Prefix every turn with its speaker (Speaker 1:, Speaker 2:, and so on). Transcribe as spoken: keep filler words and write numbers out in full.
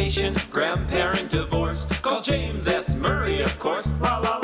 Speaker 1: education, grandparent divorce. Call James S. Murray, of course. La la